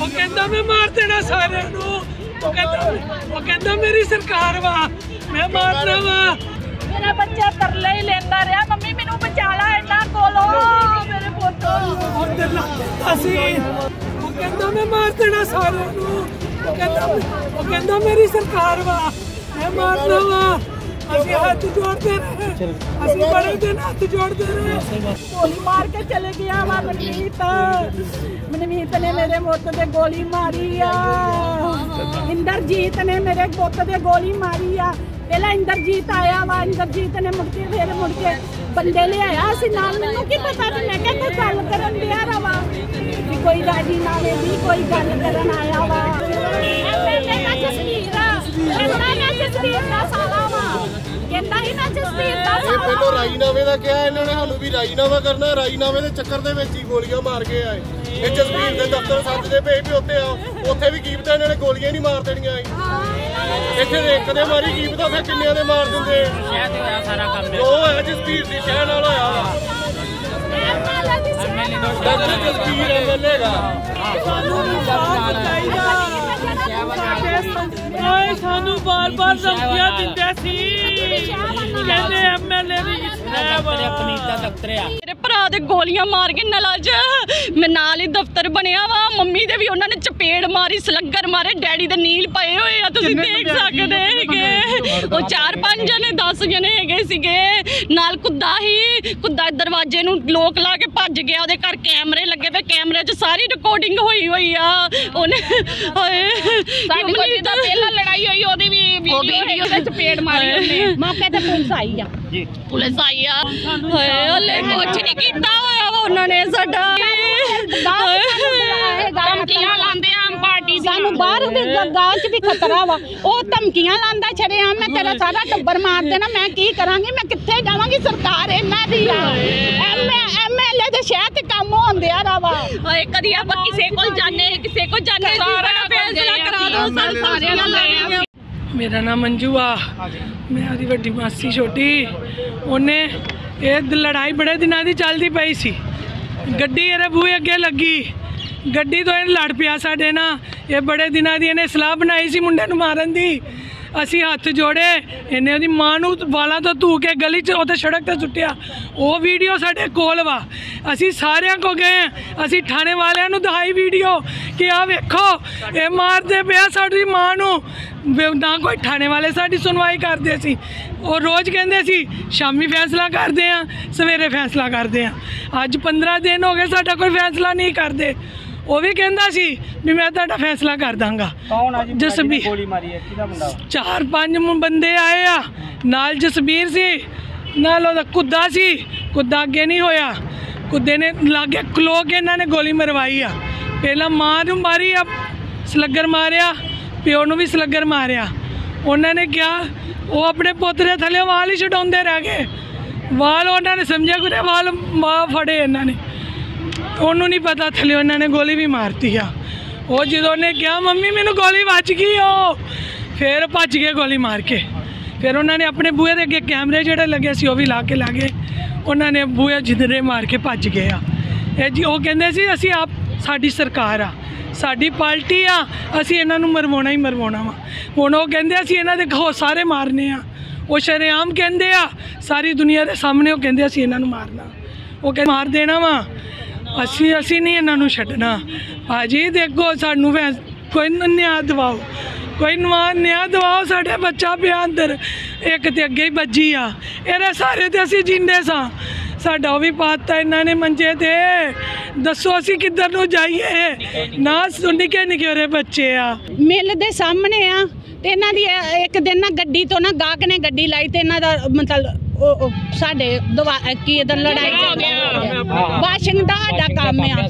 कहता मैं मार देना सारे कहता मेरी सरकार वा मैं मारना वा। मेरा बच्चा तरले ही लेता रहा मम्मी मैनू बचा ला इन्ना कोलो मेरे पुत्त कहता मैं मार देना सारे कहता मेरी सरकार वा मैं मारना वा। ਅਸੀਂ ਹੱਥ ਜੋੜਦੇ ਰਹੇ ਅਸੀਂ ਬੜੇ ਦਿਨ ਹੱਥ ਜੋੜਦੇ ਰਹੇ। ਗੋਲੀ ਮਾਰ ਕੇ ਚਲੇ ਗਿਆ ਵਾ ਮਨਮੀਤ ਨੇ ਮੇਰੇ ਪੁੱਤ ਤੇ ਗੋਲੀ ਮਾਰੀ ਆ। ਇੰਦਰਜੀਤ ਨੇ ਮੇਰੇ ਪੁੱਤ ਤੇ ਗੋਲੀ ਮਾਰੀ ਆ। ਪਹਿਲਾਂ ਇੰਦਰਜੀਤ ਆਇਆ ਵਾ ਇੰਦਰਜੀਤ ਨੇ ਮੁੜ ਕੇ ਬੰਦੇ ਲਿਆਇਆ ਸੀ ਨਾਲ। ਮੈਨੂੰ ਕੀ ਪਤਾ ਸੀ ਮੈਂ ਕਿਹਾ ਕੋਈ ਗੱਲ ਕਰਨ ਦਿਆ ਰਵਾ ਕਿ ਕੋਈ ਰਾਜੀ ਨਾਲੇ ਦੀ ਕੋਈ ਗੱਲ ਕਰਨ ਆਇਆ ਵਾ। ਜਸਵੀਰ ਦਾ ਸਾਲਾ ਵਾ ਕਹਿੰਦਾ ਹੀ ਨਾ ਜਸਵੀਰ ਦਾ ਸਾਲਾ। ਇਹ ਪਹਿਲਾਂ ਰਾਜੀਨਾਮੇ ਦਾ ਕਿਹਾ ਇਹਨਾਂ ਨੇ ਸਾਨੂੰ ਵੀ ਰਾਜੀਨਾਮਾ ਕਰਨਾ। ਰਾਜੀਨਾਮੇ ਦੇ ਚੱਕਰ ਦੇ ਵਿੱਚ ਹੀ ਗੋਲੀਆਂ ਮਾਰ ਕੇ ਆਏ। ਇਹ ਜਸਵੀਰ ਦੇ ਦਫ਼ਤਰ ਸੱਜਦੇ ਪਏ ਵੀ ਉੱਥੇ ਆਓ ਉੱਥੇ ਵੀ ਕੀ ਪਤਾ ਇਹਨਾਂ ਨੇ ਗੋਲੀਆਂ ਨਹੀਂ ਮਾਰ ਦੇਣੀਆਂ। ਇੱਥੇ ਇੱਕ ਦੇ ਮਾਰੀ ਕੀ ਪਤਾ ਫਿਰ ਕਿੰਨਿਆਂ ਦੇ ਮਾਰ ਦਿੰਦੇ। ਸ਼ਹਿਰ ਤੇ ਹੋਇਆ ਸਾਰਾ ਕੰਮ ਉਹ ਹੈ ਜਸਵੀਰ ਦੀ ਸ਼ਹਿਰ ਨਾਲ ਹੋਇਆ ਜਸਵੀਰ ਐਮਐਲਏ ਦਾ। ਸਾਨੂੰ ਬਾਰ-ਬਾਰ ਧਮਕੀਆਂ ਦਿੰਦੇ ਸੀ ਕਹਿੰਦੇ ਐਮਐਲਏ ਦੀ ਪਨੀਤਾ ਦਫ਼ਤਰ ਆ। ਮੇਰੇ ਭਰਾ ਦੇ ਗੋਲੀਆਂ ਮਾਰ ਕੇ ਨਲਾਜ ਮੈਂ ਨਾਲ ਹੀ ਦਫ਼ਤਰ ਬਣਿਆ ਵਾ। ਮੰਮੀ ਦੇ ਵੀ ਉਹਨਾਂ ਨੇ ਚਪੇੜ ਮਾਰੀ ਸਲੱਗਰ ਮਾਰੇ। ਡੈਡੀ ਦੇ ਨੀਲ ਪਏ ਹੋਏ ਆ ਤੁਸੀਂ ਦੇਖ ਸਕਦੇ ਹੈਗੇ। ਉਹ 4-5 ਜਣੇ 10 ਜਣੇ ਹੈਗੇ ਸੀਗੇ ਨਾਲ। ਕੁੱਦਾ ਦਰਵਾਜ਼ੇ ਨੂੰ ਲੋਕ ਲਾ ਕੇ ਭੱਜ ਗਿਆ। ਉਹਦੇ ਘਰ ਕੈਮਰੇ ਲੱਗੇ ਪਏ ਕੈਮਰੇ 'ਚ ਸਾਰੀ ਰਿਕਾਰਡਿੰਗ ਹੋਈ ਆ। ਉਹਨੇ ਸਾਡੀ ਕੋਈ ਜਿੱਦਾਂ ਪਹਿਲਾਂ ਲੜਾਈ ਹੋਈ ਉਹਦੀ ਵੀ ਵੀਡੀਓ ਦੇ ਚਪੇੜ ਮਾਰੀ ਉਹਨੇ। ਮੌਕੇ ਤੇ ਪੁਲਿਸ ਆਈ ਆ ਪੁਲਿਸ ਆਈ ਆ। ਹਲੇ ਕੁਝ ਨਹੀਂ ਕੀਤਾ ਹੋਇਆ ਉਹਨਾਂ ਨੇ ਸਾਡਾ। ਧਮਕੀਆਂ ਲਾਉਂਦੇ ਆ ਪਾਰਟੀ ਸਾਨੂੰ ਬਾਹਰ ਵੀ ਗਾਂ 'ਚ ਵੀ ਖਤਰਾ ਵਾ। ਉਹ ਧਮਕੀਆਂ ਲਾਉਂਦਾ ਛੜਿਆ ਮੈਂ ਤੇਰਾ ਸਾਰਾ ਟੱਬਰ ਮਾਰ ਦੇਣਾ। ਮੈਂ ਕੀ ਕਰਾਂਗੀ ਮੈਂ ਕਿੱਥੇ ਜਾਵਾਂਗੀ। ਸਰਕਾਰ ਇਹਨਾਂ ਦੀ ਆ। ਐਮਐਲਏ ਦੇ ਸ਼ਹਿਰ ਤੇ ਕੰਮ ਹੁੰਦੇ ਆ ਵਾ। ਕਦੀ ਆਪਾਂ ਕਿਸੇ ਕੋਲ ਜਾਣੇ ਸਾਰਾ ਫੈਸਲਾ ਕਰਾ ਦੋ ਸਾਨੂੰ ਸਾਰਿਆਂ ਨਾਲ। ਮੇਰਾ ਨਾਮ ਮੰਜੂ ਆ। ਮੈਂ ਉਹਦੀ ਵੱਡੀ ਮਾਸੀ ਛੋਟੀ। ਉਹਨੇ ਇਹ ਲੜਾਈ ਬੜੇ ਦਿਨਾਂ ਦੀ ਚੱਲਦੀ ਪਈ ਸੀ। ਗੱਡੀ ਇਹਦੇ ਬੂਹੇ ਅੱਗੇ ਲੱਗੀ। ਗੱਡੀ ਤੋਂ ਇਹ ਲੜ ਪਿਆ ਸਾਡੇ ਨਾਲ। ਇਹ ਬੜੇ ਦਿਨਾਂ ਦੀ ਇਹਨੇ ਸਲਾਹ ਬਣਾਈ ਸੀ ਮੁੰਡੇ ਨੂੰ ਮਾਰਨ ਦੀ। ਅਸੀਂ ਹੱਥ ਜੋੜੇ। ਇਹਨੇ ਉਹਦੀ ਮਾਂ ਨੂੰ ਵਾਲਾਂ ਤੋਂ ਧੂ ਕੇ ਗਲੀ 'ਚ ਉੱਥੇ ਸੜਕ 'ਤੇ ਸੁੱਟਿਆ। ਉਹ ਵੀਡੀਓ ਸਾਡੇ ਕੋਲ ਵਾ। ਅਸੀਂ ਸਾਰਿਆਂ ਕੋ ਗਏ। ਅਸੀਂ ਥਾਣੇ ਵਾਲਿਆਂ ਨੂੰ ਦਿਖਾਈ ਵੀਡੀਓ ਕਿ ਆਹ ਵੇਖੋ ਇਹ ਮਾਰਦੇ ਪਿਆ ਸਾਡੀ ਮਾਂ ਨੂੰ। ਨਾ ਕੋਈ ਥਾਣੇ ਵਾਲੇ ਸਾਡੀ ਸੁਣਵਾਈ ਕਰਦੇ ਸੀ। ਉਹ ਰੋਜ਼ ਕਹਿੰਦੇ ਸੀ ਸ਼ਾਮੀ ਫੈਸਲਾ ਕਰਦੇ ਆ ਸਵੇਰੇ ਫੈਸਲਾ ਕਰਦੇ ਆ। ਅੱਜ 15 ਦਿਨ ਹੋ ਗਏ ਸਾਡਾ ਕੋਈ ਫੈਸਲਾ ਨਹੀਂ ਕਰਦੇ। ਉਹ ਵੀ ਕਹਿੰਦਾ ਸੀ ਵੀ ਮੈਂ ਤੁਹਾਡਾ ਫੈਸਲਾ ਕਰ ਦਾਂਗਾ। ਜਸਬੀਰ ਗੋਲੀ ਮਾਰੀ ਹੈ ਕਿਹਦਾ ਮੁੰਡਾ? 4-5 ਬੰਦੇ ਆਏ ਆ ਨਾਲ। ਜਸਬੀਰ ਸੀ ਨਾਲ ਉਹਦਾ ਕੁੱਦਾ ਸੀ। ਕੁੱਦਾ ਅੱਗੇ ਨਹੀਂ ਹੋਇਆ। ਕੁੱਦੇ ਨੇ ਲਾਗੇ ਖਲੋ ਕੇ ਇਹਨਾਂ ਨੇ ਗੋਲੀ ਮਰਵਾਈ ਆ। ਪਹਿਲਾਂ ਮਾਂ ਨੂੰ ਮਾਰੀ ਆ ਸਲੱਗਰ ਮਾਰਿਆ। ਪਿਓ ਨੂੰ ਵੀ ਸਲੱਗਰ ਮਾਰਿਆ। ਉਹਨਾਂ ਨੇ ਕਿਹਾ ਉਹ ਆਪਣੇ ਪੁੱਤ ਦੇ ਥੱਲੇ ਵਾਲ ਹੀ ਛਡਾਉਂਦੇ ਰਹਿ ਗਏ। ਵਾਲ ਉਹਨਾਂ ਨੇ ਸਮਝਿਆ ਕਿ ਵਾਲ ਮਾਂ ਫੜੇ ਇਹਨਾਂ ਨੇ। ਉਹਨੂੰ ਨਹੀਂ ਪਤਾ ਥੱਲੇ ਉਹਨਾਂ ਨੇ ਗੋਲੀ ਵੀ ਮਾਰਤੀ ਆ। ਉਹ ਜਦੋਂ ਉਹਨੇ ਕਿਹਾ ਮੰਮੀ ਮੈਨੂੰ ਗੋਲੀ ਵੱਜ ਗਈ ਉਹ ਫਿਰ ਭੱਜ ਗਏ ਗੋਲੀ ਮਾਰ ਕੇ। ਫਿਰ ਉਹਨਾਂ ਨੇ ਆਪਣੇ ਬੂਹੇ ਦੇ ਅੱਗੇ ਕੈਮਰੇ ਜਿਹੜੇ ਲੱਗੇ ਸੀ ਉਹ ਵੀ ਲਾ ਕੇ ਲਾ ਗਏ। ਉਹਨਾਂ ਨੇ ਬੂਹੇ ਜਿੱਦਰੇ ਮਾਰ ਕੇ ਭੱਜ ਗਏ ਆ। ਇਹ ਜੀ ਉਹ ਕਹਿੰਦੇ ਸੀ ਅਸੀਂ ਆਪ ਸਾਡੀ ਸਰਕਾਰ ਆ ਸਾਡੀ ਪਾਰਟੀ ਆ ਅਸੀਂ ਇਹਨਾਂ ਨੂੰ ਮਰਵਾਉਣਾ ਹੀ ਮਰਵਾਉਣਾ ਵਾ। ਹੁਣ ਉਹ ਕਹਿੰਦੇ ਅਸੀਂ ਇਹਨਾਂ ਦੇ ਸਾਰੇ ਮਾਰਨੇ ਆ। ਉਹ ਸ਼ਰੇਆਮ ਕਹਿੰਦੇ ਆ ਸਾਰੀ ਦੁਨੀਆ ਦੇ ਸਾਹਮਣੇ। ਉਹ ਕਹਿੰਦੇ ਅਸੀਂ ਇਹਨਾਂ ਨੂੰ ਮਾਰਨਾ। ਉਹ ਕਹਿੰਦੇ ਮਾਰ ਦੇਣਾ ਵਾ। ਅਸੀਂ ਨਹੀਂ ਇਹਨਾਂ ਨੂੰ ਛੱਡਣਾ। ਭਾਜੀ ਦੇਖੋ ਸਾਨੂੰ ਕੋਈ ਨਿਆਂ ਦਿਵਾਓ ਕੋਈ ਨਿਆਂ ਦਿਵਾਓ। ਸਾਡੇ ਬੱਚਾ ਪਿਆ ਅੰਦਰ ਇੱਕ ਤੇ ਅੱਗੇ ਹੀ ਵੱਜੀ ਆ। ਇਹਦੇ ਸਾਰੇ ਤੇ ਅਸੀਂ ਜਿੰਦੇ ਸਾਂ। ਸਾਡਾ ਉਹ ਵੀ ਪਾਤਾ ਇਹਨਾਂ ਨੇ ਮੰਜੇ ਤੇ। ਦੱਸੋ ਅਸੀਂ ਕਿੱਧਰ ਨੂੰ ਜਾਈਏ। ਨਾ ਨਿੱਕੇ ਨਿੱਕੇ ਬੱਚੇ ਆ ਮਿਲ ਦੇ ਸਾਹਮਣੇ ਆ। ਤੇ ਇਹਨਾਂ ਦੀ ਇੱਕ ਦਿਨ ਨਾ ਗੱਡੀ ਤੋਂ ਨਾ ਗਾਹਕ ਨੇ ਗੱਡੀ ਲਾਈ ਤੇ ਇਹਨਾਂ ਦਾ ਮਤਲਬ ਸਾਡੇ ਕੀ ਇਹਦਾ ਲੜਾਈ ਵਾਸ਼ਿੰਗ ਦਾ ਸਾਡਾ ਕੰਮ ਆ।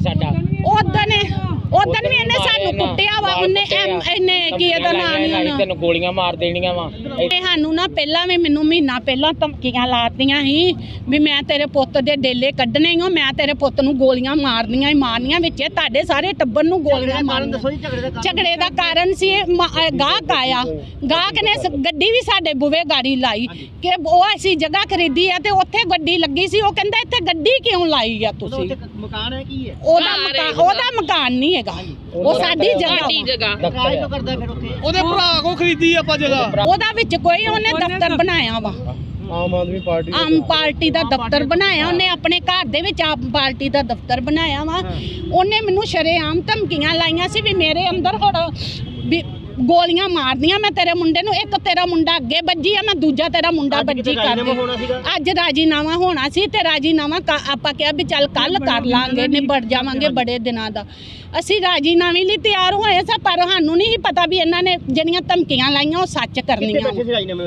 ਉਦੋਂ ਵੀ ਇਹਨੇ ਸਾਨੂੰ ਕੁੱਟਿਆ ਵਾ। ਇਹਨੇ ਕੀ ਇਹਦਾ ਨਾਂ ਨਹੀਂ ਤੈਨੂੰ ਗੋਲੀਆਂ ਮਾਰ ਦੇਣੀਆਂ ਵਾ। ਸਾਨੂੰ ਨਾ ਪਹਿਲਾਂ ਵੀ ਮੈਨੂੰ ਮਹੀਨਾ ਪਹਿਲਾਂ ਧਮਕੀਆਂ ਲਾਤੀਆਂ ਸੀ ਵੀ ਮੈਂ ਤੇਰੇ ਪੁੱਤ ਦੇ ਡੇਲੇ ਕੱਢਣੇ ਹੀ। ਮੈਂ ਤੇਰੇ ਪੁੱਤ ਨੂੰ ਗੋਲੀਆਂ ਮਾਰਨੀਆਂ ਹੀ ਮਾਰਨੀਆਂ। ਵਿੱਚ ਤੁਹਾਡੇ ਸਾਰੇ ਟੱਬਰ ਨੂੰ ਗੋਲੀਆਂ ਮਾਰਨ। ਝਗੜੇ ਦਾ ਕਾਰਨ ਸੀ ਗਾਹਕ ਆਇਆ। ਗਾਹਕ ਨੇ ਗੱਡੀ ਵੀ ਸਾਡੇ ਬੂਹੇ ਗਾੜੀ ਲਾਈ ਕਿ ਉਹ ਅਸੀਂ ਜਗ੍ਹਾ ਖਰੀਦੀ ਆ ਤੇ ਉੱਥੇ ਗੱਡੀ ਲੱਗੀ ਸੀ। ਉਹ ਕਹਿੰਦਾ ਇੱਥੇ ਗੱਡੀ ਕਿਉਂ ਲਾਈ ਆ ਤੁਸੀਂ? ਮਕਾਨ ਹੈ ਕੀ ਹੈ? ਉਹਦਾ ਮਕਾਨ ਨਹੀਂ ਹੈਗਾ। ਉਹ ਸਾਡਾ ਸਾਡੀ ਜਗ੍ਹਾ ਉਹਦੇ ਭਰਾ ਕੋ ਖਰੀਦੀ ਆਪਾਂ ਜਗ੍ਹਾ। ਉਹਦਾ ਵਿੱਚ ਕੋਈ ਉਹਨੇ ਦਫ਼ਤਰ ਬਣਾਇਆ ਵਾ, ਆਮ ਪਾਰਟੀ ਦਾ ਦਫ਼ਤਰ ਬਣਾਇਆ ਉਹਨੇ, ਆਪਣੇ ਘਰ ਦੇ ਵਿੱਚ ਆਮ ਪਾਰਟੀ ਦਾ ਦਫ਼ਤਰ ਬਣਾਇਆ ਵਾ। ਉਹਨੇ ਮੈਨੂੰ ਸ਼ਰੇਆਮ ਧਮਕੀਆਂ ਲਾਈਆਂ ਸੀ ਵੀ ਮੇਰੇ ਅੰਦਰ ਹੁਣ ਵੀ ਗੋਲੀਆਂ ਮਾਰਦੀਆਂ ਮੈਂ ਤੇਰੇ ਮੁੰਡੇ ਨੂੰ, ਇੱਕ ਤੇਰਾ ਮੁੰਡਾ ਅੱਗੇ ਵੱਜੀ ਆ, ਮੈਂ ਦੂਜਾ ਤੇਰਾ ਮੁੰਡਾ ਵੱਜੀ ਕਰਦੇ। ਅੱਜ ਰਾਜੀਨਾਮਾ ਹੋਣਾ ਸੀ ਤੇ ਰਾਜੀਨਾਮਾ ਆਪਾਂ ਕਿਹਾ ਵੀ ਚੱਲ ਕੱਲ ਕਰ ਲਾਂਗੇ, ਨਿਬੜ ਜਾਵਾਂਗੇ ਬੜੇ ਦਿਨਾਂ ਦਾ। ਅਸੀਂ ਰਾਜੀਨਾਮੇ ਲਈ ਤਿਆਰ ਹੋਏ ਸਾਂ, ਪਰ ਸਾਨੂੰ ਨਹੀਂ ਪਤਾ ਵੀ ਇਹਨਾਂ ਨੇ ਜਿਹੜੀਆਂ ਧਮਕੀਆਂ ਲਾਈਆਂ ਉਹ ਸੱਚ ਕਰਨੀਆਂ। ਹਲੇ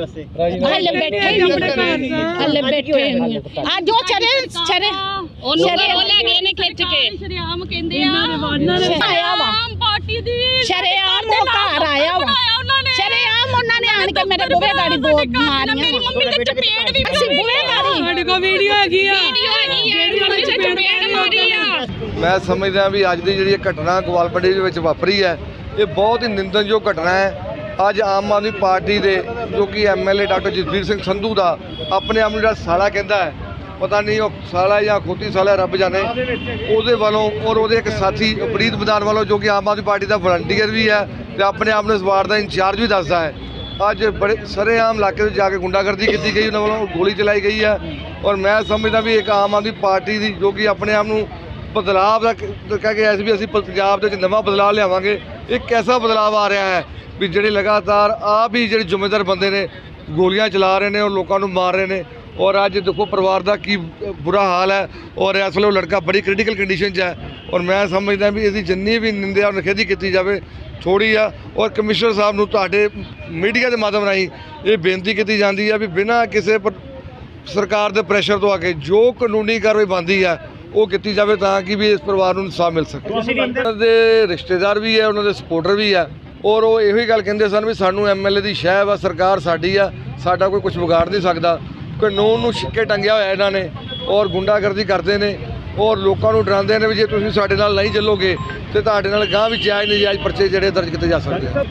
ਬੈਠੇ ਨਹੀਂ ਅੱਜ ਉਹ ਚਰੇ ਉਹਨੂੰ ਲੈ ਗਏ ਨੇ ਖਿੱਚ ਕੇ, ਸ਼ਰੇਆਮ ਕਹਿੰਦੇ ਆ ਆਮ ਪਾਰਟੀ ਦੀ ਸ਼ਰੇਆਮ ਉਹ ਘਰ ਆਇਆ ਵਾ, ਸ਼ਰੇਆਮ ਉਹਨਾਂ ਨੇ ਆਣ ਕੇ ਮੇਰੇ ਬੂਹੇ ਗਾੜੀ ਦੋ ਮਾਰੀਆਂ। ਮੇਰੀ ਮੰਮੀ ਦੇ ਚਪੇੜ ਵੀ ਅਸੀਂ ਬੂਹੇ ਗਾੜੀ, ਸਾਡੇ ਕੋਲ ਵੀਡੀਓ ਹੈਗੀ ਆ, ਜਿਹੜੀ ਮੰਮੀ ਦੇ ਚਪੇੜ ਮਾਰੀ ਆ। ਮੈਂ ਸਮਝਦਾ ਵੀ ਅੱਜ ਦੀ ਜਿਹੜੀ ਘਟਨਾ ਗਵਾਲਪੰਡੀ ਦੇ ਵਿੱਚ ਵਾਪਰੀ ਹੈ, ਇਹ ਬਹੁਤ ਹੀ ਨਿੰਦਣਯੋਗ ਘਟਨਾ ਹੈ। ਅੱਜ ਆਮ ਆਦਮੀ ਪਾਰਟੀ ਦੇ ਜੋ ਕਿ ਐਮਐਲਏ ਡਾਕਟਰ ਜਸਬੀਰ ਸਿੰਘ ਸੰਧੂ ਦਾ ਆਪਣੇ ਆਪ ਨੂੰ ਜਿਹੜਾ ਸਾਲਾ ਕਹਿੰਦਾ ਹੈ, ਪਤਾ ਨਹੀਂ ਉਹ ਸਾਲਾ ਜਾਂ ਖੋਤੀ ਸਾਲਾ ਰੱਬ ਜਾਣੇ, ਉਹਦੇ ਵੱਲੋਂ ਔਰ ਉਹਦੇ ਇੱਕ ਸਾਥੀ ਪ੍ਰੀਤ ਬਦਾਨ ਵੱਲੋਂ ਜੋ ਕਿ ਆਮ ਆਦਮੀ ਪਾਰਟੀ ਦਾ ਵਲੰਟੀਅਰ ਵੀ ਹੈ ਤੇ ਆਪਣੇ ਆਪ ਨੂੰ ਇਸ ਵਾਰਡ ਦਾ ਇੰਚਾਰਜ ਵੀ ਦੱਸਦਾ ਹੈ। ਅੱਜ ਬੜੇ ਸਰੇਆਮ ਇਲਾਕੇ ਵਿੱਚ ਜਾ ਕੇ ਗੁੰਡਾਗਰਦੀ ਕੀਤੀ ਗਈ, ਉਹਨਾਂ ਵੱਲੋਂ ਗੋਲੀ ਚਲਾਈ ਗਈ ਹੈ। ਔਰ ਮੈਂ ਸਮਝਦਾ ਵੀ ਇੱਕ ਆਮ ਆਦਮੀ ਪਾਰਟੀ ਦੀ ਜੋ ਕਿ ਆਪਣੇ ਆਪ ਨੂੰ ਬਦਲਾਵ ਦਾ ਕਹਿ ਕੇ ਐਸ ਵੀ ਅਸੀਂ ਪੰਜਾਬ ਦੇ ਵਿੱਚ ਨਵਾਂ ਬਦਲਾਅ ਲਿਆਵਾਂਗੇ। ਇੱਕ ਐਸਾ ਬਦਲਾਅ ਆ ਰਿਹਾ ਹੈ ਵੀ ਜਿਹੜੇ ਲਗਾਤਾਰ ਆਪ ਹੀ ਜਿਹੜੇ ਜ਼ਿੰਮੇਦਾਰ ਬੰਦੇ ਨੇ ਗੋਲੀਆਂ ਚਲਾ ਰਹੇ ਨੇ ਔਰ ਲੋਕਾਂ ਨੂੰ ਮਾਰ ਰਹੇ ਨੇ। ਔਰ ਅੱਜ ਦੇਖੋ ਪਰਿਵਾਰ ਦਾ ਕੀ ਬੁਰਾ ਹਾਲ ਹੈ ਔਰ ਇਸ ਵੇਲੇ ਉਹ ਲੜਕਾ ਬੜੀ ਕ੍ਰਿਟੀਕਲ ਕੰਡੀਸ਼ਨ 'ਚ ਹੈ। ਔਰ ਮੈਂ ਸਮਝਦਾ ਵੀ ਇਹਦੀ ਜਿੰਨੀ ਵੀ ਨਿੰਦਿਆ ਔਰ ਨਿਖੇਧੀ ਕੀਤੀ ਜਾਵੇ ਥੋੜ੍ਹੀ ਆ। ਔਰ ਕਮਿਸ਼ਨਰ ਸਾਹਿਬ ਨੂੰ ਤੁਹਾਡੇ ਮੀਡੀਆ ਦੇ ਮਾਧਿਅਮ ਰਾਹੀਂ ਇਹ ਬੇਨਤੀ ਕੀਤੀ ਜਾਂਦੀ ਹੈ ਵੀ ਬਿਨਾਂ ਕਿਸੇ ਸਰਕਾਰ ਦੇ ਪ੍ਰੈਸ਼ਰ ਤੋਂ ਆ ਕੇ ਜੋ ਕਾਨੂੰਨੀ ਕਾਰਵਾਈ ਬਣਦੀ ਹੈ ਉਹ ਕੀਤੀ ਜਾਵੇ ਤਾਂ ਕਿ ਵੀ ਇਸ ਪਰਿਵਾਰ ਨੂੰ ਇਨਸਾਫ ਮਿਲ ਸਕੇ। ਉਹਨਾਂ ਦੇ ਰਿਸ਼ਤੇਦਾਰ ਵੀ ਹੈ, ਉਹਨਾਂ ਦੇ ਸਪੋਰਟਰ ਵੀ ਹੈ ਔਰ ਉਹ ਇਹੋ ਹੀ ਗੱਲ ਕਹਿੰਦੇ ਸਨ ਵੀ ਸਾਨੂੰ ਐਮਐਲਏ ਦੀ ਸ਼ਹਿ ਵਾ, ਸਰਕਾਰ ਸਾਡੀ ਆ, ਸਾਡਾ ਕੋਈ ਕੁਝ ਵਿਗਾੜ ਨਹੀਂ ਸਕਦਾ। ਕਾਨੂੰਨ ਨੂੰ ਛਿੱਕੇ ਟੰਗਿਆ ਹੋਇਆ ਇਹਨਾਂ ਨੇ ਔਰ ਗੁੰਡਾਗਰਦੀ ਕਰਦੇ ਨੇ ਔਰ ਲੋਕਾਂ ਨੂੰ ਡਰਾਉਂਦੇ ਨੇ ਵੀ ਜੇ ਤੁਸੀਂ ਸਾਡੇ ਨਾਲ ਨਹੀਂ ਚੱਲੋਗੇ ਤੇ ਤੁਹਾਡੇ ਨਾਲ ਗਾਂਹ ਵੀ ਜਾਇਜ਼ ਨਜਾਇਜ਼ ਪਰਚੇ ਜਿਹੜੇ ਦਰਜ ਕੀਤੇ ਜਾ ਸਕਦੇ ਆ।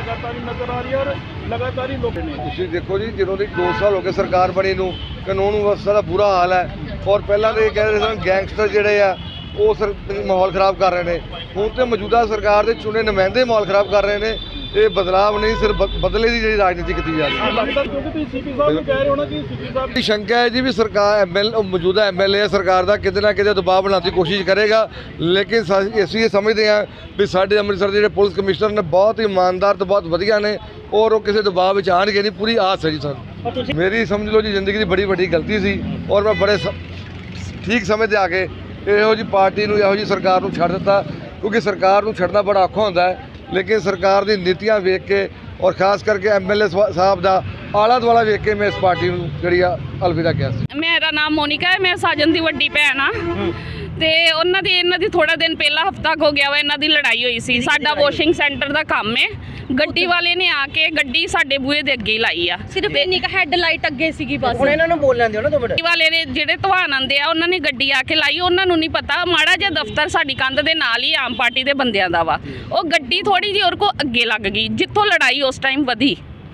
ਤੁਸੀਂ ਦੇਖੋ ਜੀ, ਜਦੋਂ ਦੀ 2 ਸਾਲ ਹੋ ਗਏ ਸਰਕਾਰ ਬਣੀ ਨੂੰ, ਕਾਨੂੰਨ ਵਿਵਸਥਾ ਦਾ ਬੁਰਾ ਹਾਲ ਹੈ। ਔਰ ਪਹਿਲਾਂ ਤਾਂ ਇਹ ਕਹਿ ਰਹੇ ਸਨ ਗੈਂਗਸਟਰ ਜਿਹੜੇ ਆ ਉਹ ਮਾਹੌਲ ਖਰਾਬ ਕਰ ਰਹੇ ਨੇ, ਹੁਣ ਤੇ ਮੌਜੂਦਾ ਸਰਕਾਰ ਦੇ ਚੁਣੇ ਨੁਮਾਇੰਦੇ ਮਾਹੌਲ ਖਰਾਬ ਕਰ ਰਹੇ ਨੇ। ਇਹ ਬਦਲਾਵ ਨਹੀਂ, ਸਿਰਫ ਬਦਲੇ ਦੀ ਜਿਹੜੀ ਰਾਜਨੀਤੀ ਕੀਤੀ ਜਾ ਰਹੀ ਹੈ। ਸ਼ੰਕਾ ਹੈ ਜੀ ਵੀ ਸਰਕਾਰ ਮੌਜੂਦਾ ਐਮਐਲਏ ਸਰਕਾਰ ਦਾ ਕਿਤੇ ਨਾ ਕਿਤੇ ਦਬਾਅ ਬਣਾਉਣ ਦੀ ਕੋਸ਼ਿਸ਼ ਕਰੇਗਾ, ਲੇਕਿਨ ਅਸੀਂ ਇਹ ਸਮਝਦੇ ਹਾਂ ਵੀ ਸਾਡੇ ਅੰਮ੍ਰਿਤਸਰ ਦੇ ਜਿਹੜੇ ਪੁਲਿਸ ਕਮਿਸ਼ਨਰ ਨੇ ਬਹੁਤ ਹੀ ਇਮਾਨਦਾਰ ਤੇ ਬਹੁਤ ਵਧੀਆ ਨੇ ਔਰ ਉਹ ਕਿਸੇ ਦਬਾਅ ਵਿੱਚ ਆਉਣਗੇ ਨਹੀਂ, ਪੂਰੀ ਆਸ ਹੈ ਜੀ ਸਾਨੂੰ। ਮੇਰੀ ਸਮਝ ਲਓ ਜੀ ਜ਼ਿੰਦਗੀ ਦੀ ਬੜੀ ਵੱਡੀ ਗਲਤੀ ਸੀ ਔਰ ਮੈਂ ਬੜੇ ਠੀਕ ਸਮੇਂ 'ਤੇ ਆ ਕੇ ਇਹੋ ਜਿਹੀ ਪਾਰਟੀ ਨੂੰ, ਇਹੋ ਜਿਹੀ ਸਰਕਾਰ ਨੂੰ ਛੱਡ ਦਿੱਤਾ, ਕਿਉਂਕਿ ਸਰਕਾਰ ਨੂੰ ਛੱਡਣਾ ਬੜਾ ਔਖਾ ਹੁੰਦਾ ਹੈ। ਲੇਕਿਨ ਸਰਕਾਰ ਦੀ ਨੀਤੀਆਂ ਵੇਖ ਕੇ ਔਰ ਖਾਸ ਕਰਕੇ ਐਮਐਲਏ ਸਾਹਿਬ ਦਾ ਆਲਾ ਦੁਆਲਾ ਵੇਖ ਕੇ ਮੈਂ ਇਸ ਪਾਰਟੀ ਨੂੰ ਜਿਹੜੀ ਆ ਅਲਵਿਦਾ ਕਿਹਾ ਸੀ। ਮੇਰਾ ਨਾਮ ਮੋਨਿਕਾ ਹੈ, ਮੈਂ ਸਾਜਨ ਦੀ ਵੱਡੀ ਭੈਣ ਆ ਤੇ ਇਹਨਾਂ ਦੀ ਥੋੜਾ ਦਿਨ ਪਹਿਲਾਂ ਹਫਤਾ ਹੋ ਗਿਆ ਵਾ ਇਹਨਾਂ ਦੀ ਲੜਾਈ ਹੋਈ ਸੀ। ਸਾਡਾ ਵਾਸ਼ਿੰਗ ਸੈਂਟਰ ਦਾ ਕੰਮ ਹੈ, ਗੱਡੀ ਵਾਲੇ ਨੇ ਆ ਕੇ ਗੱਡੀ ਸਾਡੇ ਬੂਹੇ ਦੇ ਅੱਗੇ ਲਾਈ ਆ, ਸਿਰਫ ਇੰਨੀ ਕ ਹੈਡਲਾਈਟ ਅੱਗੇ ਸੀਗੀ ਬਸ। ਹੁਣ ਇਹਨਾਂ ਨੂੰ ਬੋਲਣ ਦਿਓ ਨਾ 2 ਮਿੰਟ। ਵਾਲੇ ਨੇ ਜਿਹੜੇ ਧਵਾਨ ਆਂਦੇ ਆ ਉਹਨਾਂ ਨੇ ਗੱਡੀ ਆ ਕੇ ਲਾਈ, ਉਹਨਾਂ ਨੂੰ ਨਹੀਂ ਪਤਾ ਮਾੜਾ ਜਿਹਾ ਦਫ਼ਤਰ ਸਾਡੀ ਕੰਧ ਦੇ ਨਾਲ ਹੀ ਆਮ ਪਾਰਟੀ ਦੇ ਬੰਦਿਆਂ ਦਾ ਵਾ, ਉਹ ਗੱਡੀ ਥੋੜੀ ਜਿਹੀ ਉਹਦੇ ਕੋ ਅੱਗੇ ਲੱਗ ਗਈ ਜਿੱਥੋਂ ਲੜਾਈ ਉਸ ਟਾਈਮ ਵਧੀ।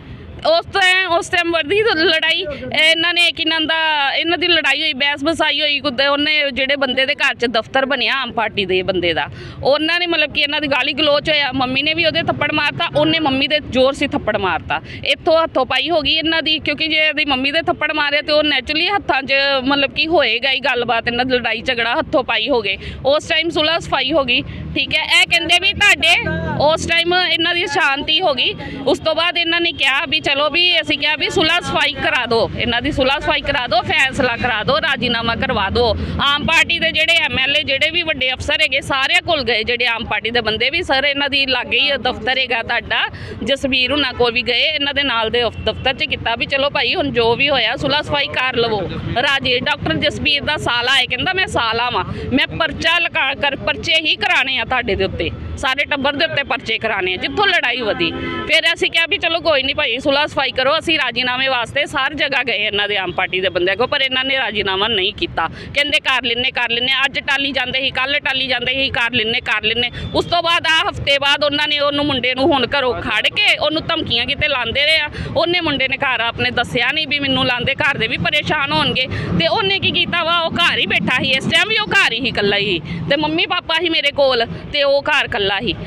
ਉਸ ਟਾਈਮ ਵਧੀ ਲੜਾਈ, ਇਹਨਾਂ ਨੇ ਇਹਨਾਂ ਦੀ ਲੜਾਈ ਹੋਈ, ਬਹਿਸ ਬਸਾਈ ਹੋਈ। ਉਹਨੇ ਜਿਹੜੇ ਬੰਦੇ ਦੇ ਘਰ 'ਚ ਦਫ਼ਤਰ ਬਣਿਆ ਆਮ ਪਾਰਟੀ ਦੇ ਬੰਦੇ ਦਾ, ਉਹਨਾਂ ਨੇ ਮਤਲਬ ਕਿ ਇਹਨਾਂ ਦੀ ਗਾਲੀ ਗਲੋਚ ਹੋਇਆ, ਮੰਮੀ ਨੇ ਵੀ ਉਹਦੇ ਥੱਪੜ ਮਾਰਤਾ, ਉਹਨੇ ਮੰਮੀ ਦੇ ਜ਼ੋਰ ਸੀ ਥੱਪੜ ਮਾਰਤਾ। ਇੱਥੋਂ ਹੱਥੋਂ ਪਾਈ ਹੋ ਗਈ ਇਹਨਾਂ ਦੀ, ਕਿਉਂਕਿ ਜੇ ਇਹਦੀ ਮੰਮੀ ਦੇ ਥੱਪੜ ਮਾਰਿਆ ਤੇ ਉਹ ਨੈਚੁਰਲੀ ਹੱਥਾਂ 'ਚ ਮਤਲਬ ਕਿ ਹੋਏਗਾ ਹੀ ਗੱਲਬਾਤ, ਇਹਨਾਂ ਦੀ ਲੜਾਈ ਝਗੜਾ ਹੱਥੋਂ ਪਾਈ ਹੋ ਗਏ। ਉਸ ਟਾਈਮ ਸੁਲਹ ਸਫਾਈ ਹੋ ਗਈ, ਠੀਕ ਹੈ। ਇਹ ਕਹਿੰਦੇ ਵੀ ਤੁਹਾਡੇ ਉਸ ਟਾਈਮ ਇਹਨਾਂ ਦੀ ਸ਼ਾਂਤੀ ਹੋ ਗਈ। ਉਸ ਤੋਂ ਬਾਅਦ ਇਹਨਾਂ ਨੇ ਕਿਹਾ ਵੀ ਚਲੋ ਵੀ ਅਸੀਂ ਕਿਹਾ ਵੀ ਸੁਲਹ ਸਫਾਈ ਕਰਾ ਦਿਓ, ਇਹਨਾਂ ਦੀ ਸੁਲਹ ਸਫਾਈ ਕਰਾ ਦਿਓ, ਫੈਸਲਾ ਕਰਾ ਦਿਓ, ਰਾਜੀਨਾਮਾ ਕਰਵਾ ਦਿਓ। ਆਮ ਪਾਰਟੀ ਦੇ ਜਿਹੜੇ ਐਮਐਲਏ ਜਿਹੜੇ ਵੀ ਵੱਡੇ ਅਫਸਰ ਹੈਗੇ ਸਾਰਿਆਂ ਕੋਲ ਗਏ, ਜਿਹੜੇ ਆਮ ਪਾਰਟੀ ਦੇ ਬੰਦੇ ਵੀ, ਸਰ ਇਹਨਾਂ ਦੀ ਲਾਗੇ ਹੀ ਦਫ਼ਤਰ ਹੈਗਾ ਤੁਹਾਡਾ, ਜਸਬੀਰ ਹੁਣਾਂ ਕੋਲ ਵੀ ਗਏ, ਇਹਨਾਂ ਦੇ ਨਾਲ ਦੇ ਦਫ਼ਤਰ 'ਚ ਕੀਤਾ ਵੀ ਚਲੋ ਭਾਈ ਹੁਣ ਜੋ ਵੀ ਹੋਇਆ ਸੁਲਹ ਸਫਾਈ ਕਰ ਲਵੋ। ਰਾਜੇ ਡਾਕਟਰ ਜਸਬੀਰ ਦਾ ਸਾਲਾ ਹੈ, ਕਹਿੰਦਾ ਮੈਂ ਸਾਲਾ ਵਾਂ, ਮੈਂ ਪਰਚਾ ਲਗਾ ਕਰ ਪਰਚੇ ਹੀ ਕਰਾਣੇ ਆ ਤੁਹਾਡੇ ਦੇ ਉੱਤੇ, ਸਾਰੇ ਟੱਬਰ ਦੇ ਉੱਤੇ ਪਰਚੇ ਕਰਾਣੇ ਆ ਜਿੱਥੋਂ ਲੜਾਈ ਵਧੀ। ਫਿਰ ਅਸੀਂ ਕਿਹਾ ਵੀ ਚਲੋ ਕੋਈ ਨਹੀਂ ਭਾਈ ਸੁਲਹ ਸਫਾਈ ਕਰੋ। ਅਸੀਂ ਰਾਜੀਨਾਮੇ ਵਾਸਤੇ ਸਾਰ ਜਗ੍ਹਾ ਗਏ ਇਹਨਾਂ ਦੇ ਆਮ ਪਾਰਟੀ ਦੇ ਬੰਦਿਆਂ ਕੋਲ, ਪਰ ਇਹਨਾਂ ਨੇ ਰਾਜੀਨਾਮਾ ਨਹੀਂ ਕੀਤਾ। ਕਹਿੰਦੇ ਕਰ ਲੈਣੇ ਅੱਜ ਟਾਲੀ ਜਾਂਦੇ ਸੀ, ਕੱਲ ਟਾਲੀ ਜਾਂਦੇ ਸੀ, ਕਰ ਲੈਣੇ। ਉਸ ਤੋਂ ਬਾਅਦ ਆ ਹਫਤੇ ਬਾਅਦ ਉਹਨਾਂ ਨੇ ਉਹਨੂੰ ਮੁੰਡੇ ਨੂੰ ਹੁਣ ਘਰੋਂ ਖੜ ਕੇ ਉਹਨੂੰ ਧਮਕੀਆਂ ਕਿਤੇ ਲਾਉਂਦੇ ਰਹੇ ਆ। ਉਹਨੇ ਮੁੰਡੇ ਨੇ ਘਰ ਆਪਣੇ ਦੱਸਿਆ ਨਹੀਂ ਵੀ ਮੈਨੂੰ ਲਾਉਂਦੇ, ਘਰ ਦੇ ਵੀ ਪਰੇਸ਼ਾਨ ਹੋਣਗੇ। ਤੇ ਉਹਨੇ ਕੀ ਕੀਤਾ ਵਾ, ਉਹ ਘਰ ਹੀ ਬੈਠਾ ਸੀ, ਇਸ ਟਾਈਮ ਵੀ ਉਹ ਘਰ ਹੀ ਇਕੱਲਾ ਹੀ ਤੇ ਮੰਮੀ ਪਾਪਾ ਹੀ ਮੇਰੇ ਕੋਲ ਤੇ ਉਹ ਘਰ ਇਕੱਲਾ ਹੀ। ਤੇ ਜੇ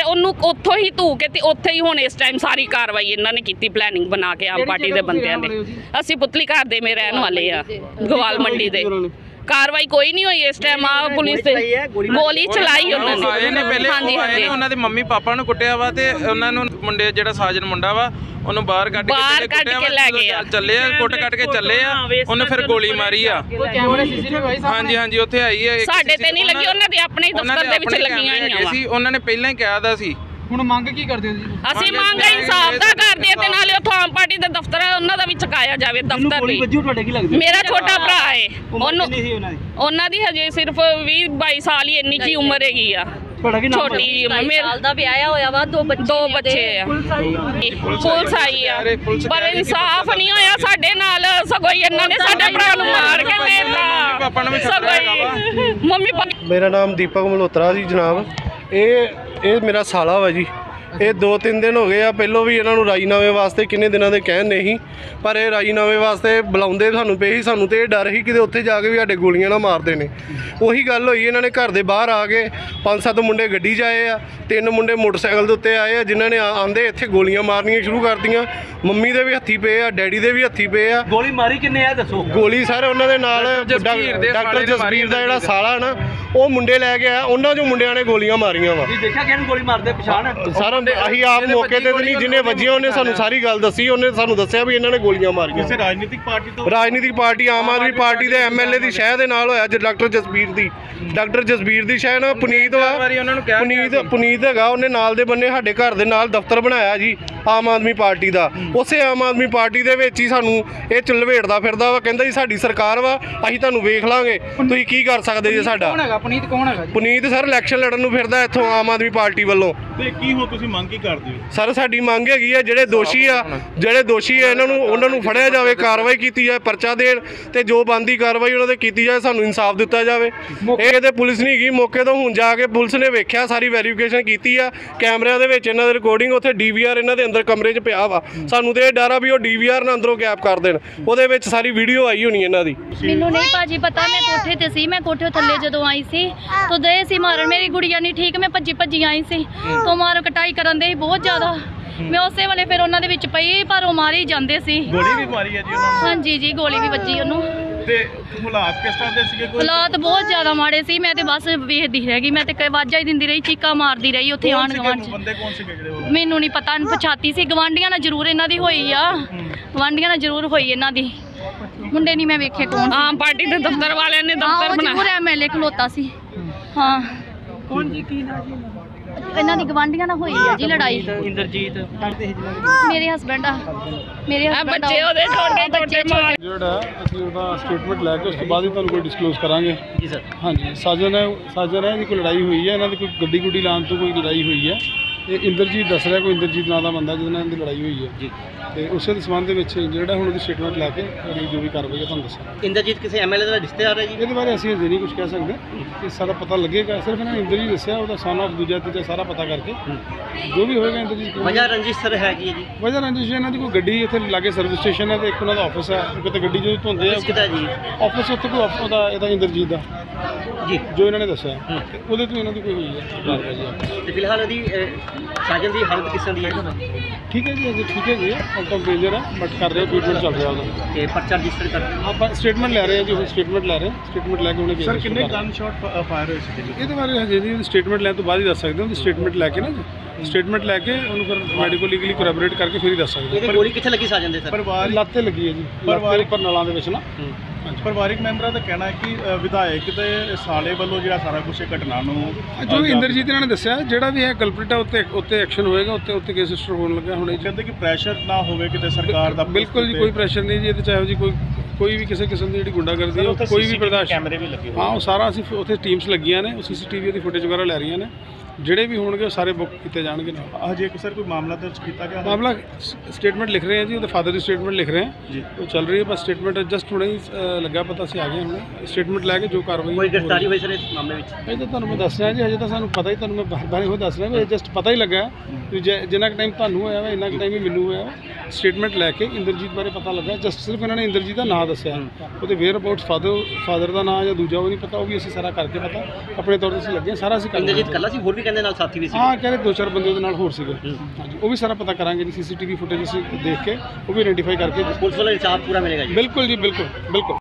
ਉਹਨੂੰ ਉੱਥੋਂ ਹੀ ਧੂ ਕੇ ਤੇ ਉੱਥੇ ਹੀ ਹੁਣ ਇਸ ਟਾਈਮ ਸਾਰੀ ਕਾਰਵਾਈ ਇਹਨਾਂ ਨੇ ਕੀਤੀ, ਪਲੈਨਿੰਗ ਬਣਾ ਕੇ ਆਮ ਪਾਰਟੀ ਦੇ ਬੰਦਿਆਂ ਨੇ। ਅਸੀਂ ਪੁਤਲੀ ਘਰ ਦੇ ਮੇ ਰਹਿਣ ਵਾਲੇ ਆ, ਗਵਾਲ ਮੰਡੀ ਦੇ। ਕਾਰਵਾਈ ਕੋਈ ਨਹੀਂ ਹੋਈ ਇਸ ਟਾਈਮ। ਆ ਪੁਲਿਸ ਨੇ ਗੋਲੀ ਚਲਾਈ ਉਹਨਾਂ ਨੇ। ਆਏ ਨੇ ਪਹਿਲੇ ਉਹ ਆਏ ਨੇ, ਉਹਨਾਂ ਦੇ ਮੰਮੀ ਪਾਪਾ ਨੂੰ ਕੁੱਟਿਆ ਵਾ ਤੇ ਉਹਨਾਂ ਨੂੰ ਮੁੰਡੇ ਜਿਹੜਾ ਸਾਜਨ ਮੁੰਡਾ ਵਾ ਉਹਨੂੰ ਬਾਹਰ ਕੱਢ ਕੇ ਲੈ ਗਏ ਆ, ਚੱਲੇ ਆ ਕੁੱਟ ਕੱਟ ਕੇ ਚੱਲੇ ਆ, ਉਹਨੇ ਫਿਰ ਗੋਲੀ ਮਾਰੀ ਆ। ਹਾਂਜੀ ਹਾਂਜੀ ਉੱਥੇ ਆਈ ਹੈ, ਸਾਡੇ ਤੇ ਨਹੀਂ ਲੱਗੀ, ਉਹਨਾਂ ਦੇ ਆਪਣੇ ਦਫ਼ਤਰ ਦੇ ਵਿੱਚ ਲੱਗੀਆਂ ਹੋਈਆਂ ਸੀ। ਉਹਨਾਂ ਨੇ ਪਹਿਲਾਂ ਹੀ ਕਿਹਾ ਦਾ ਸੀ। ਹੁਣ ਮੰਗ ਕੀ ਕਰਦੇ ਹੋ ਜੀ? ਅਸੀਂ ਮੰਗ ਇਨਸਾਫ ਦਾ ਕਰਦੇ ਆ ਤੇ ਨਾਲੇ ਉੱਥੋਂ ਆਮ ਪਾਰਟੀ ਦਾ ਦਫ਼ਤਰ ਹੈ ਉਹਨਾਂ ਦਾ ਵੀ ਚੁਕਾਇਆ ਜਾਵੇ ਦਫ਼ਤਰ ਵੀ। ਤੁਹਾਡੇ ਕੀ ਲੱਗਦਾ? ਮੇਰਾ ਛੋਟਾ ਭਰਾ ਹੈ, ਉਹਨੂੰ ਉਹਨਾਂ ਦੀ ਹਜੇ ਸਿਰਫ 20-22 ਸਾਲ ਹੀ ਇੰਨੀ ਕੀ ਉਮਰ ਹੈਗੀ ਆ, ਛੋਟੀ। ਮੇਰਾ ਦਾ ਵਿਆਹਿਆ ਹੋਇਆ ਵਾ, ਦੋ ਬੱਚੇ ਆ। ਪੁਲਿਸ ਆਈ ਆ ਪਰ ਇਨਸਾਫ ਨਹੀਂ ਹੋਇਆ ਸਾਡੇ ਨਾਲ, ਸਗੋਂ ਇਹਨਾਂ ਨੇ ਸਾਡੇ ਭਰਾ ਨੂੰ ਮਾਰ ਕੇ ਦੇਤਾ। ਸਗੋਂ ਮੰਮੀ ਮੇਰਾ ਨਾਮ ਦੀਪਕ ਮਲਹੋਤਰਾ ਜੀ ਜਨਾਬ। ਇਹ ਮੇਰਾ ਸਾਲਾ ਵਾ ਜੀ। ਇਹ 2-3 ਦਿਨ ਹੋ ਗਏ ਆ, ਪਹਿਲੋਂ ਵੀ ਇਹਨਾਂ ਨੂੰ ਰਾਜੀਨਾਮੇ ਵਾਸਤੇ ਕਿੰਨੇ ਦਿਨਾਂ ਦੇ ਕਹਿਣ ਨਹੀਂ, ਪਰ ਇਹ ਰਾਜੀਨਾਮੇ ਵਾਸਤੇ ਬੁਲਾਉਂਦੇ ਸਾਨੂੰ ਪਏ ਸੀ। ਸਾਨੂੰ ਤੇ ਇਹ ਡਰ ਸੀ ਕਿ ਉੱਥੇ ਜਾ ਕੇ ਵੀ ਸਾਡੇ ਗੋਲੀਆਂ ਨਾ ਮਾਰਦੇ ਨੇ। ਉਹੀ ਗੱਲ ਹੋਈ, ਇਹਨਾਂ ਨੇ ਘਰ ਦੇ ਬਾਹਰ ਆ ਕੇ 5-7 ਮੁੰਡੇ ਗੱਡੀ 'ਚ ਆਏ ਆ, 3 ਮੁੰਡੇ ਮੋਟਰਸਾਈਕਲ ਦੇ ਉੱਤੇ ਆਏ ਆ, ਜਿਨ੍ਹਾਂ ਨੇ ਆਂਦੇ ਇੱਥੇ ਗੋਲੀਆਂ ਮਾਰਨੀਆਂ ਸ਼ੁਰੂ ਕਰਤੀਆਂ। ਮੰਮੀ ਦੇ ਵੀ ਹੱਥੀ ਪਏ ਆ, ਡੈਡੀ ਦੇ ਵੀ ਹੱਥੀ ਪਏ ਆ। ਗੋਲੀ ਮਾਰੀ ਕਿੰਨੇ ਆ ਦੱਸੋ? ਗੋਲੀ ਸਰ ਉਹਨਾਂ ਦੇ ਨਾਲ ਡਾਕਟਰ ਜਸਬੀਰ ਦਾ ਜਿਹੜਾ ਸਾਲਾ ਨਾ, ਉਹ ਮੁੰਡੇ ਲੈ ਕੇ ਆਇਆ, ਉਹਨਾਂ 'ਚੋਂ ਮੁੰਡਿਆਂ ਨੇ ਗੋਲੀਆਂ ਮਾਰੀਆਂ ਵਾ। ਦੇਖਿਆ ਕਿਹਨੂੰ ਗੋਲੀ ਮਾਰਦੇ ਪਛਾਣ? ਸਾਰਾ ਅਸੀਂ ਆਪ ਮੌਕੇ ਤੇ ਨਹੀਂ, ਜਿਹਨੇ ਵੱਜੀਆਂ ਉਹਨੇ ਸਾਨੂੰ ਸਾਰੀ ਗੱਲ ਦੱਸੀ। ਉਹਨੇ ਸਾਨੂੰ ਦੱਸਿਆ ਵੀ ਇਹਨਾਂ ਨੇ ਗੋਲੀਆਂ ਮਾਰੀਆਂ। ਕਿਸੇ ਰਾਜਨੀਤਿਕ ਪਾਰਟੀ ਆਮ ਆਦਮੀ ਪਾਰਟੀ ਦੇ ਐਮਐਲਏ ਦੀ ਸ਼ਹਿ ਦੇ ਨਾਲ ਹੋਇਆ। ਡਾਕਟਰ ਜਸਬੀਰ ਦੀ ਸ਼ਹਿ ਨਾ ਪੁਨੀਤ ਵਾ, ਪੁਨੀਤ ਹੈਗਾ, ਉਹਨੇ ਨਾਲ ਦੇ ਬੰਨੇ ਸਾਡੇ ਘਰ ਦੇ ਨਾਲ ਦਫ਼ਤਰ ਬਣਾਇਆ ਜੀ ਆਮ ਆਦਮੀ ਪਾਰਟੀ ਦਾ। ਉਸੇ ਆਮ ਆਦਮੀ ਪਾਰਟੀ ਦੇ ਵਿੱਚ ਹੀ ਸਾਨੂੰ ਇਹ ਚਲਵੇੜਦਾ ਫਿਰਦਾ ਵਾ, ਕਹਿੰਦਾ ਜੀ ਸਾਡੀ ਸਰਕਾਰ ਵਾ, ਅਸੀਂ ਤੁਹਾਨੂੰ ਵੇਖ ਲਾਂਗੇ, ਤੁਸੀਂ ਕੀ ਕਰ ਸਕਦੇ ਜੀ ਸਾਡਾ। ਪੁਨੀਤ ਕੌਣ ਹੈਗਾ? ਪੁਨੀਤ ਸਰ ਇਲੈਕਸ਼ਨ ਲੜਨ ਨੂੰ ਫਿਰਦਾ ਇੱਥੋਂ ਆਮ ਆਦਮੀ ਪਾਰਟੀ ਵੱਲੋਂ। ਤੇ ਕੀ ਹੋ ਤੁਸੀਂ ਮੰਗ ਕੀ ਕਰਦੇ ਹੋ? ਸਰ ਸਾਡੀ ਮੰਗ ਹੈਗੀ ਆ, ਜਿਹੜੇ ਦੋਸ਼ੀ ਆ ਉਹਨਾਂ ਨੂੰ ਫੜਿਆ ਜਾਵੇ, ਕਾਰਵਾਈ ਕੀਤੀ ਜਾਵੇ, ਪਰਚਾ ਦੇਣ ਤੇ ਜੋ ਬਣਦੀ ਕਾਰਵਾਈ ਉਹਨਾਂ ਤੇ ਕੀਤੀ ਜਾਵੇ, ਸਾਨੂੰ ਇਨਸਾਫ ਦਿੱਤਾ ਜਾਵੇ। ਇਹ ਤੇ ਪੁਲਿਸ ਨਹੀਂ ਗਈ ਮੌਕੇ ਤੋਂ, ਹੁਣ ਜਾ ਕੇ ਪੁਲਿਸ ਨੇ ਵੇਖਿਆ, ਸਾਰੀ ਵੈਰੀਫਿਕੇਸ਼ਨ ਕੀਤੀ ਆ ਕੈਮਰਿਆਂ ਦੇ ਵਿੱਚ, ਇਹਨਾਂ ਦੇ ਰਿਕਾਰਡਿੰਗ, ਉੱਥੇ ਡੀਵੀਆਰ ਇਹਨਾਂ ਦੇ ਅੰਦਰ ਕਮਰੇ 'ਚ ਪਿਆ ਵਾ। ਸਾਨੂੰ ਤੇ ਇਹ ਡਰ ਆ ਵੀ ਉਹ ਡੀਵੀਆਰ ਨਾ ਅੰਦਰੋਂ ਗੈਪ ਕਰ ਦੇਣ, ਉਹਦੇ ਵਿੱਚ ਸਾਰੀ ਵੀਡੀਓ ਆਈ ਹੋਣੀ ਇਹਨਾਂ ਦੀ। ਮੈਨੂੰ ਨਹੀਂ ਭਾਜੀ ਪਤਾ, ਮੈਂ ਕੋਠੇ ਤੇ ਸੀ, ਮੈਂ ਕੋਠੇ ਥੱਲੇ ਜਦੋਂ ਆਈ ਸੀ ਤਾਂ ਦੇ ਸੀ ਮਾਰਨ, ਮੇਰੀ ਗੁੜੀਆ ਨਹੀਂ ਠੀਕ, ਮੈਂ ਭੱਜੀ ਆਈ ਸੀ ਤੋਂ ਮਾਰ ਕਟਾਈ ਕਰਨ ਦੇ ਬਹੁਤ ਜ਼ਿਆਦਾ। ਮੈਂ ਉਸੇ ਵੇਲੇ ਫਿਰ ਉਹਨਾਂ ਦੇ ਵਿੱਚ ਪਈ, ਪਰ ਉਹ ਮਾਰੇ ਹੀ ਜਾਂਦੇ ਸੀ। ਗੋਲੀ ਵੀ ਮਾਰੀ ਹੈ ਜੀ ਉਹਨਾਂ ਨੂੰ? ਹਾਂਜੀ ਜੀ, ਗੋਲੀ ਵੀ ਵੱਜੀ ਉਹਨੂੰ। ਤੇ ਹਾਲਾਤ ਕਿਸ ਤਰ੍ਹਾਂ ਦੇ ਸੀਗੇ? ਹਾਲਾਤ ਬਹੁਤ ਜ਼ਿਆਦਾ ਮਾੜੇ ਸੀ। ਮੈਂ ਤੇ ਬਸ ਵੇਖਦੀ ਰਹਿ ਗਈ, ਮੈਂ ਤੇ ਆਵਾਜ਼ਾਂ ਹੀ ਦਿੰਦੀ ਰਹੀ, ਚੀਕਾਂ ਮਾਰਦੀ ਰਹੀ ਉੱਥੇ ਆਣ ਗਵਾਂਢ 'ਚ। ਬੰਦੇ ਕੌਣ ਸੀਗੇ ਜਿਹੜੇ ਉਹ? ਮੈਨੂੰ ਨਹੀਂ ਪਤਾ, ਪਛਾਤੀ ਸੀ। ਗਵਾਂਢੀਆਂ ਨਾਲ ਜ਼ਰੂਰ ਇਹਨਾਂ ਦੀ ਹੋਈ ਆ, ਗਵਾਂਢੀਆਂ ਨਾਲ ਜ਼ਰੂਰ ਹੋਈ ਇਹਨਾਂ ਦੀ। ਮੁੰਡੇ ਨਹੀਂ ਮੈਂ ਵੇਖੇ ਕੌਣ। ਆਮ ਪਾਰਟੀ ਦੇ ਦਫ਼ਤਰ ਵਾਲਿਆਂ ਨੇ ਦਫ਼ਤਰ ਬਣਾਇਆ, ਜ਼ਰੂਰ ਐਮਐਲਏ ਖਲੋਤਾ ਸੀ। ਹਾਂ ਕੌਣ ਜੀ, ਕੀ ਨਾ ਜੀ? ਇਹਨਾਂ ਦੀ ਗਵਾਂਢੀਆਂ ਨਾਲ ਹੋਈ ਆ ਜੀ ਲੜਾਈ। ਇੰਦਰਜੀਤ ਮੇਰੇ ਹਸਬੈਂਡ ਆ, ਮੇਰੇ ਹਸਬੈਂਡ ਬੱਚੇ ਉਹਦੇ ਛੋਟੇ ਬੱਚੇ ਜਿਹੜਾ ਅਸੀਂ ਉਹਦਾ ਸਟੇਟਮੈਂਟ ਲੈ ਕੇ ਉਸ ਤੋਂ ਬਾਅਦ ਹੀ ਤੁਹਾਨੂੰ ਕੋਈ ਡਿਸਕਲੋਜ਼ ਕਰਾਂਗੇ ਜੀ ਸਰ। ਹਾਂਜੀ, ਸਾਜਨ ਹੈ ਇਹਦੀ ਕੋਈ ਲੜਾਈ ਹੋਈ ਹੈ, ਇਹਨਾਂ ਦੀ ਕੋਈ ਗੱਡੀ ਲਾਉਣ ਤੋਂ ਕੋਈ ਲੜਾਈ ਹੋਈ ਹੈ। ਇਹ ਇੰਦਰਜੀਤ ਦੱਸ ਰਿਹਾ, ਕੋਈ ਇੰਦਰਜੀਤ ਨਾਂ ਦਾ ਬੰਦਾ ਜਿਹਦੇ ਨਾਲ ਇਹਨਾਂ ਦੀ ਲੜਾਈ ਹੋਈ ਹੈ ਜੀ। ਤੇ ਉਸੇ ਦੇ ਸੰਬੰਧ ਦੇ ਵਿੱਚ ਜਿਹੜਾ ਹੁਣ ਉਹਦੀ ਸਟੇਟਮੈਂਟ ਲੈ ਕੇ ਅਗਲੀ ਜੋ ਵੀ ਕਾਰਵਾਈ ਹੈ ਤੁਹਾਨੂੰ ਦੱਸਾਂਗੇ। ਇੰਦਰਜੀਤ ਕਿਸੇ ਐਮਐਲਏ ਦਾ ਰਿਸ਼ਤੇਦਾਰ ਹੈ ਜੀ? ਇਹਦੇ ਬਾਰੇ ਅਸੀਂ ਅਜੇ ਨਹੀਂ ਕੁਝ ਕਹਿ ਸਕਦੇ, ਇਹ ਸਾਰਾ ਪਤਾ ਲੱਗੇਗਾ। ਸਿਰਫ ਇਹਨਾਂ ਨੇ ਇੰਦਰਜੀਤ ਦੱਸਿਆ, ਉਹਦਾ ਸਨ ਆਫ ਦੂਜਾ ਤੀਜਾ ਸਾਰਾ ਪਤਾ ਕਰਕੇ ਜੋ ਵੀ ਹੋਏਗਾ ਇੰਦਰਜੀਤ। ਵਜ੍ਹਾ ਰੰਜਿਸ਼ ਸਰ ਹੈਗੀ ਹੈ ਜੀ? ਵਜ੍ਹਾ ਰੰਜਿਸ਼ ਇਹਨਾਂ ਦੀ ਕੋਈ ਗੱਡੀ ਇੱਥੇ ਲਾਗੇ ਸਰਵਿਸ ਸਟੇਸ਼ਨ ਹੈ ਤੇ ਇੱਕ ਉਹਨਾਂ ਦਾ ਆਫਿਸ ਹੈ, ਕਿਤੇ ਗੱਡੀ ਜਦੋਂ ਧੁੰਦੇ ਆ ਕਿਹਦਾ ਜੀ ਆਫਿਸ, ਉੱਥੇ ਕੋਈ ਆਫਿਸ ਦਾ ਇਹਦਾ ਇੰਦਰਜੀਤ ਦਾ ਜੀ ਜੋ ਇਹਨਾਂ ਨੇ ਦੱਸਿਆ, ਤੇ ਉਹਦੇ ਤੋਂ ਇਹਨਾਂ ਦੀ ਕੋਈ ਹੋਈ ਹੈ। ਤੇ ਫਿਲਹਾਲ ਉਹਦੀ ਸਾਜਨ ਦੀ ਹਾਲਤ ਕਿਸ ਤਰ੍ਹਾਂ ਦੀ ਹੈ? ਠੀਕ ਹੈ ਜੀ, ਅਜੇ ਠੀਕ ਹੈ ਜੀ, ਆਊਟ ਆਫ ਡੇਂਜਰ ਹੈ, ਬਟ ਕਰ ਰਹੇ ਟ੍ਰੀਟਮੈਂਟ ਚੱਲ ਰਿਹਾ ਉਹਦਾ। ਤੇ ਪਰਚਾ ਰਜਿਸਟਰ ਕਰ ਆਪਾਂ ਸਟੇਟਮੈਂਟ ਲੈ ਰਹੇ ਹਾਂ ਜੀ, ਹੁਣ ਸਟੇਟਮੈਂਟ ਲੈ ਰਹੇ ਹਾਂ, ਸਟੇਟਮੈਂਟ ਲੈ ਕੇ ਉਹਨੇ ਸਰ ਕਿੰਨੇ ਗਨ ਸ਼ਾਟ ਫਾਇਰ ਹੋਏ ਸੀ? ਇਹਦੇ ਬਾਰੇ ਹਜੇ ਨਹੀਂ, ਸਟੇਟਮੈਂਟ ਲੈਣ ਤੋਂ ਬਾਅਦ ਹੀ ਦੱਸ ਸਕਦੇ ਹਾਂ। ਉਹਦੀ ਸਟੇਟਮੈਂਟ ਲੈ ਕੇ ਨਾ ਜੀ, ਸਟੇਟਮੈਂਟ ਲੈ ਕੇ ਉਹਨੂੰ ਫਿਰ ਮੈਡੀਕਲ ਲੀਗਲੀ ਕੋਰੈਬੋਰੇਟ ਕਰਕੇ ਫਿਰ ਹੀ ਦੱਸ ਸਕਦੇ ਇਹਦੀ ਗੋਲੀ ਕਿੱਥੇ ਲੱਗੀ ਸਾਜਨ ਦੇ ਸਰ? ਪਰਿਵਾਰ ਲੱਤ ਤੇ ਲੱਗੀ ਹੈ ਜੀ, ਪਰਿਵਾਰ ਉੱਪਰ ਨਲਾਂ ਦੇ ਵਿੱਚ ਨਾ। ਪਰਿਵਾਰਿਕ ਮੈਂਬਰਾਂ ਦਾ ਕਹਿਣਾ ਹੈ ਕਿ ਵਿਧਾਇਕ ਦੇ ਸਾਲੇ ਵੱਲੋਂ ਜਿਹੜਾ ਸਾਰਾ ਕੁਝ ਇਹ ਘਟਨਾ ਨੂੰ ਜੋ ਇੰਦਰਜੀਤ ਇਹਨਾਂ ਨੇ ਦੱਸਿਆ, ਜਿਹੜਾ ਵੀ ਹੈ ਕਲਪ੍ਰਿਟ ਉੱਤੇ ਐਕਸ਼ਨ ਹੋਏਗਾ, ਉੱਤੇ ਕੇਸ ਰਜਿਸਟਰ ਹੋਣ ਲੱਗਾ ਹੁਣ। ਕਹਿੰਦੇ ਕਿ ਪ੍ਰੈਸ਼ਰ ਨਾ ਹੋਵੇ ਕਿਤੇ ਸਰਕਾਰ ਦਾ। ਬਿਲਕੁਲ ਜੀ, ਕੋਈ ਪ੍ਰੈਸ਼ਰ ਨਹੀਂ ਜੀ, ਇਹ ਤਾਂ ਚਾਹੇ ਜੀ ਕੋਈ ਵੀ ਕਿਸੇ ਕਿਸਮ ਦੀ ਜਿਹੜੀ ਗੁੰਡਾਗਰਦੀ ਹੈ ਕੋਈ ਵੀ ਬਰਦਾਸ਼ਤ। ਕੈਮਰੇ ਵੀ ਲੱਗੇ ਹੋਏ? ਹਾਂ, ਉਹ ਸਾਰਾ ਅਸੀਂ ਉੱਥੇ ਟੀਮਸ ਲੱਗੀਆਂ ਨੇ, ਉਹ ਸੀਸੀਟੀਵੀ ਦੀ ਫੁਟੇਜ ਵਗੈਰਾ ਲੈ ਰਹੀਆਂ ਨੇ, ਜਿਹੜੇ ਵੀ ਹੋਣਗੇ ਉਹ ਸਾਰੇ ਬੁੱਕ ਕੀਤੇ ਜਾਣਗੇ ਨਾਲ। ਹਜੇ ਸਰ ਕੋਈ ਮਾਮਲਾ ਦਰਜ ਕੀਤਾ ਗਿਆ? ਮਾਮਲਾ ਸਟੇਟਮੈਂਟ ਲਿਖ ਰਹੇ ਹਾਂ ਜੀ, ਉਹਦੇ ਫਾਦਰ ਦੀ ਸਟੇਟਮੈਂਟ ਲਿਖ ਰਹੇ ਹਾਂ ਜੀ, ਉਹ ਚੱਲ ਰਹੀ ਹੈ ਬਸ ਸਟੇਟਮੈਂਟ। ਜਸਟ ਹੁਣੇ ਹੀ ਲੱਗਾ ਪਤਾ, ਅਸੀਂ ਆ ਗਏ ਹੁਣੇ ਸਟੇਟਮੈਂਟ ਲੈ ਕੇ ਜੋ ਕਾਰਵਾਈ। ਕੋਈ ਗ੍ਰਿਫਤਾਰੀ ਹੋਈ ਸਰ ਇਸ ਮਾਮਲੇ ਵਿੱਚ? ਇਹ ਤਾਂ ਤੁਹਾਨੂੰ ਮੈਂ ਦੱਸ ਰਿਹਾ ਜੀ, ਹਜੇ ਤਾਂ ਸਾਨੂੰ ਪਤਾ ਹੀ, ਤੁਹਾਨੂੰ ਮੈਂ ਬਾਰ-ਬਾਰ ਇਹੋ ਦੱਸ ਰਿਹਾ ਵੀ ਜਸਟ ਪਤਾ ਹੀ ਲੱਗਾ ਵੀ ਜਿੰਨਾ ਕੁ ਟਾਈਮ ਤੁਹਾਨੂੰ ਹੋਇਆ ਵਾ ਇੰਨਾ ਕੁ ਟਾਈਮ ਹੀ ਮੈਨੂੰ ਹੋਇਆ ਵਾ। ਸਟੇਟਮੈਂਟ ਲੈ ਕੇ ਇੰਦਰਜੀਤ ਬਾਰੇ ਪਤਾ ਲੱਗਾ। ਜਸਟ ਸਿਰਫ ਇਹਨਾਂ ਨੇ ਇੰਦਰਜੀਤ ਦਾ ਨਾਂ ਦੱਸਿਆ, ਉਹਦੇ ਵੇਅਰ ਅਬਾਊਟਸ ਫਾਦਰ ਦਾ ਨਾਂ ਜਾਂ ਦੂਜਾ ਉਹ ਨਹੀਂ ਪਤਾ, ਉਹ ਵੀ ਅਸੀਂ ਸਾਰਾ ਕਰਕੇ ਪਤਾ ਆਪਣੇ ਤੌਰ ਤੇ ਅਸੀਂ ਲੱਗੇ ਸਾਰਾ ਅਸੀਂ ਕਰਾਂਗੇ। ਇੰਦਰਜੀਤ ਕੱਲਾ ਸੀ, ਹੋਰ ਵੀ ਕਹਿੰਦੇ ਨਾਲ ਸਾਥੀ ਵੀ ਸੀ? ਹਾਂ, ਕਹਿੰਦੇ 2-4 ਬੰਦੇ ਉਹਦੇ ਨਾਲ ਹੋਰ ਸੀਗੇ। ਹਾਂਜੀ, ਉਹ ਵੀ ਸਾਰਾ ਪਤਾ ਕਰਾਂਗੇ ਜੀ, CCTV ਫੁਟੇਜ ਅਸੀਂ ਦੇਖ ਕੇ ਉਹ ਵੀ ਆਇਡੈਂਟੀਫਾਈ ਕਰਕੇ। ਪੁਲਿਸ ਵੱਲੋਂ ਇਨਸਾਫ ਪੂਰਾ ਮਿਲੇਗਾ ਜੀ? ਬਿਲਕੁਲ ਜੀ, ਬਿਲਕੁਲ ਬਿਲਕੁਲ।